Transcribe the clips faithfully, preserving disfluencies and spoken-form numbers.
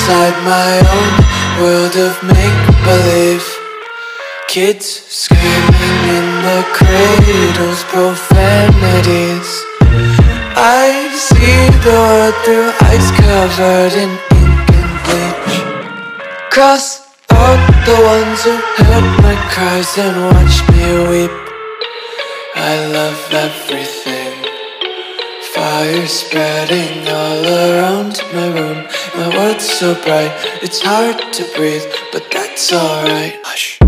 inside my own world of make-believe. Kids screaming in the cradles, profanities. I see the world through ice covered in ink and bleach. Cross out the ones who heard my cries and watched me weep. I love everything. Fire spreading all around my room. My world's so bright, it's hard to breathe, but that's alright. Hush.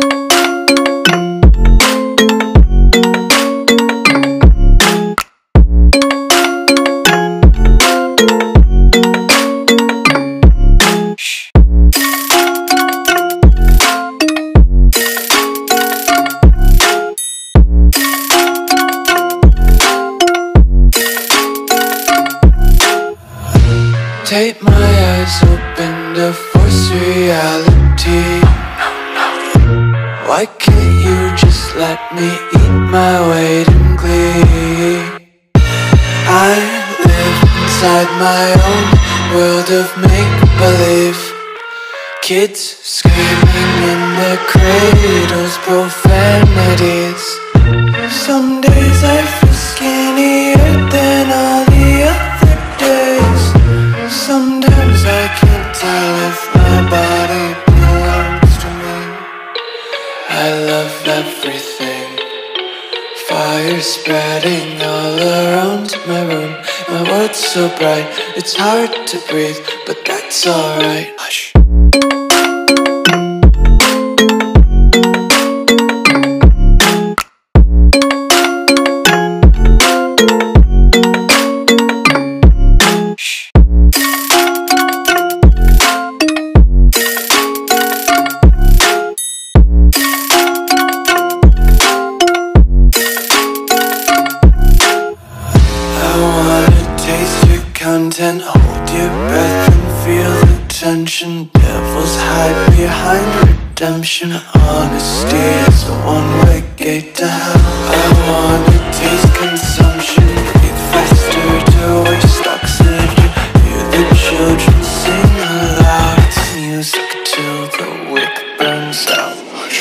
Take my eyes open to force reality. Why can't you just let me eat my weight in glee? I live inside my own world of make-believe. Kids screaming in their cradles, profanities. Some days I feel skinnier than all the other days. Sometimes I can't tell if my body belongs to me. I love everything. Fire spreading all around my room. My world's so bright, it's hard to breathe, but that's alright. Hush. Content, hold your breath and feel the tension. Devils hide behind redemption. Honesty is a one-way gate to hell. I wanna taste consumption. Breathe faster to waste oxygen. Hear the children sing aloud. It's music till the wick burns out.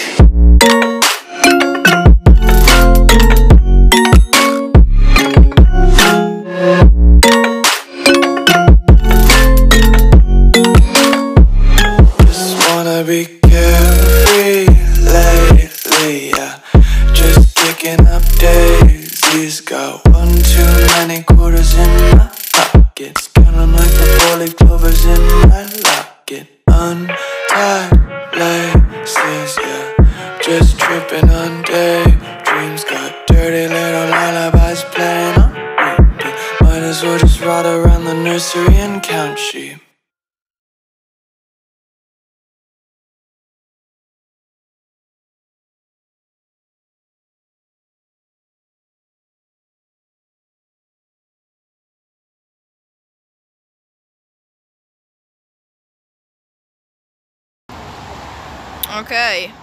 Be carefree lately, yeah. Just picking up daisies. Got one too many quarters in my pockets. Counting like the four-leaf clovers in my locket. Untied laces, yeah. Just tripping on daydreams. Got dirty little lullabies playing on repeat. Might as well just ride around the nursery and count sheep. Ok,